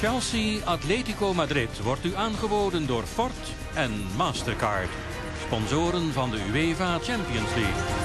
Chelsea Atletico Madrid wordt u aangeboden door Ford en Mastercard. Sponsoren van de UEFA Champions League.